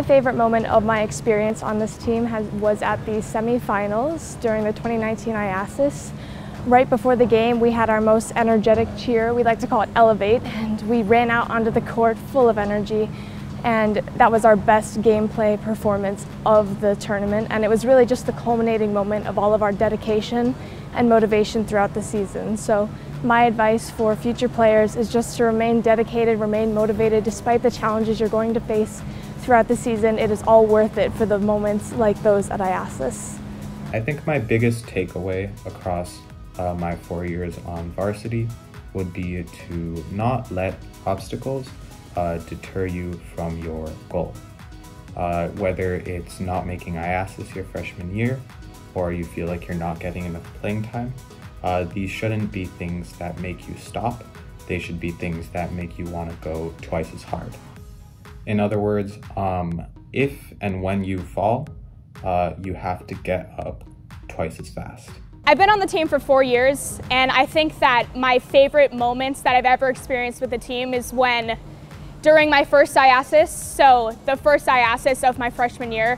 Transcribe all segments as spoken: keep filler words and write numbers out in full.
My favorite moment of my experience on this team has, was at the semifinals during the twenty nineteen I A S A S. Right before the game, we had our most energetic cheer. We like to call it Elevate, and we ran out onto the court full of energy. And that was our best gameplay performance of the tournament. And it was really just the culminating moment of all of our dedication and motivation throughout the season. So my advice for future players is just to remain dedicated, remain motivated despite the challenges you're going to face throughout the season. It is all worth it for the moments like those at I A S A S. I think my biggest takeaway across uh, my four years on varsity would be to not let obstacles uh, deter you from your goal. Uh, whether it's not making I A S A S your freshman year, or you feel like you're not getting enough playing time, uh, these shouldn't be things that make you stop. They should be things that make you want to go twice as hard. In other words, um, if and when you fall, uh, you have to get up twice as fast. I've been on the team for four years, and I think that my favorite moments that I've ever experienced with the team is when, during my first I A S A S, so the first I A S A S of my freshman year,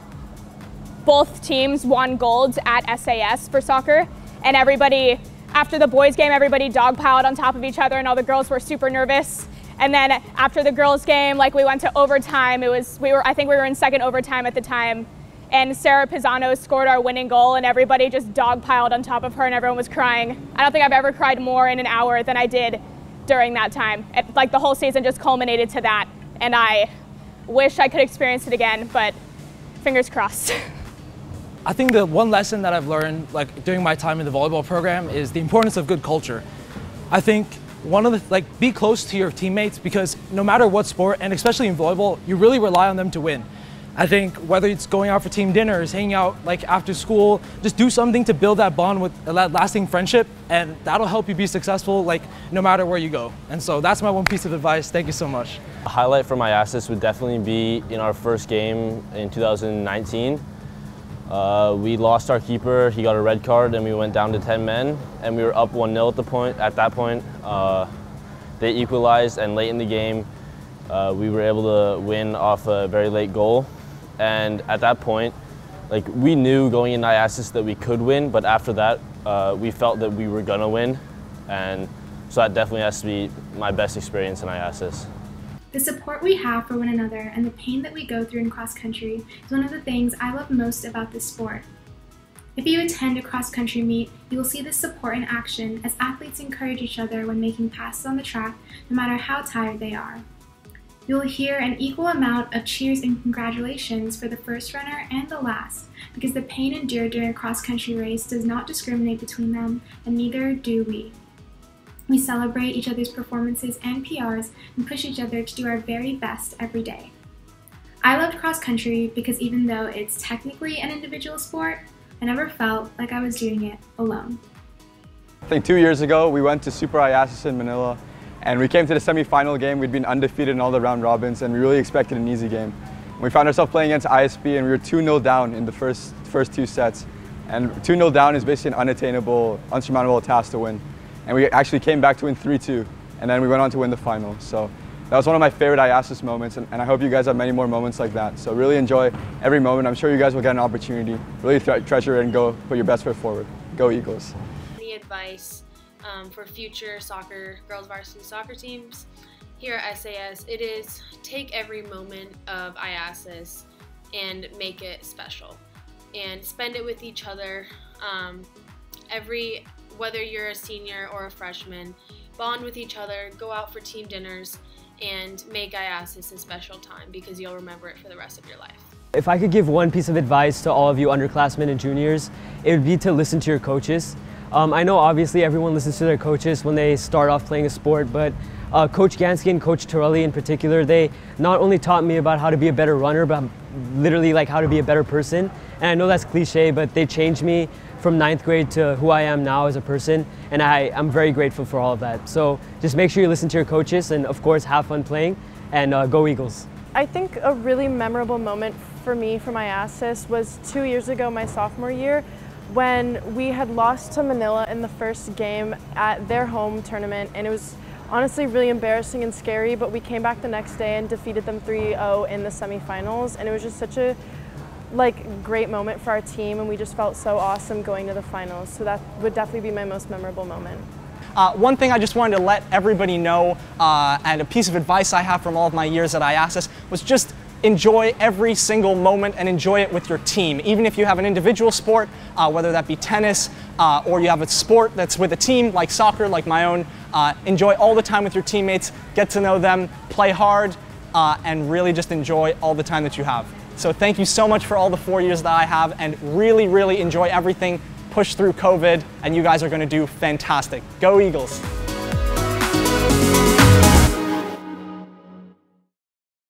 both teams won gold at S A S for soccer, and everybody, after the boys game, everybody dogpiled on top of each other and all the girls were super nervous. And then after the girls game, like we went to overtime, it was, we were, I think we were in second overtime at the time, and Sarah Pisano scored our winning goal and everybody just dogpiled on top of her and everyone was crying. I don't think I've ever cried more in an hour than I did during that time. It, like the whole season just culminated to that, and I wish I could experience it again, but fingers crossed. I think the one lesson that I've learned like during my time in the volleyball program is the importance of good culture. I think one of the, like, be close to your teammates, because no matter what sport, and especially in volleyball, you really rely on them to win. I think whether it's going out for team dinners, hanging out like after school, just do something to build that bond with that lasting friendship, and that'll help you be successful like no matter where you go. And so that's my one piece of advice. Thank you so much. A highlight from I A S A S would definitely be in our first game in two thousand nineteen. Uh, we lost our keeper, he got a red card, and we went down to ten men, and we were up one nil at the point. At that point, uh, they equalized, and late in the game, uh, we were able to win off a very late goal. And at that point, like, we knew going into I A S A S that we could win, but after that, uh, we felt that we were gonna win, and so that definitely has to be my best experience in I A S A S. The support we have for one another and the pain that we go through in cross country is one of the things I love most about this sport. If you attend a cross country meet, you will see this support in action as athletes encourage each other when making passes on the track, no matter how tired they are. You will hear an equal amount of cheers and congratulations for the first runner and the last, because the pain endured during a cross country race does not discriminate between them, and neither do we. We celebrate each other's performances and P Rs and push each other to do our very best every day. I loved cross country because even though it's technically an individual sport, I never felt like I was doing it alone. I think two years ago we went to Super I A S A S in Manila, and we came to the semi-final game. We'd been undefeated in all the round robins, and we really expected an easy game. We found ourselves playing against I S P, and we were two nil down in the first, first two sets. And two nil down is basically an unattainable, unsurmountable task to win. And we actually came back to win three two, and then we went on to win the final. So that was one of my favorite I A S A S moments, and, and I hope you guys have many more moments like that. So really enjoy every moment. I'm sure you guys will get an opportunity. Really treasure it and go put your best foot forward. Go Eagles. Any advice um, for future soccer, girls varsity soccer teams here at S A S, it is take every moment of I A S A S and make it special. And spend it with each other. Um, every Whether you're a senior or a freshman, bond with each other, go out for team dinners, and make I A S A S a special time, because you'll remember it for the rest of your life. If I could give one piece of advice to all of you underclassmen and juniors, it would be to listen to your coaches. Um, I know obviously everyone listens to their coaches when they start off playing a sport, but uh, Coach Gansky and Coach Torelli in particular, they not only taught me about how to be a better runner, but literally like how to be a better person. And I know that's cliche, but they changed me from ninth grade to who I am now as a person, and I, I'm very grateful for all of that. So just make sure you listen to your coaches, and of course have fun playing, and uh, go Eagles. I think a really memorable moment for me from I A S A S was two years ago, my sophomore year, when we had lost to Manila in the first game at their home tournament, and it was honestly really embarrassing and scary, but we came back the next day and defeated them three oh in the semifinals, and it was just such a like great moment for our team, and we just felt so awesome going to the finals. So that would definitely be my most memorable moment. Uh, one thing I just wanted to let everybody know, uh, and a piece of advice I have from all of my years at I A S A S, was just enjoy every single moment and enjoy it with your team. Even if you have an individual sport, uh, whether that be tennis, uh, or you have a sport that's with a team like soccer, like my own, uh, enjoy all the time with your teammates, get to know them, play hard, uh, and really just enjoy all the time that you have. So thank you so much for all the four years that I have, and really, really enjoy everything. Push through COVID, and you guys are going to do fantastic. Go Eagles!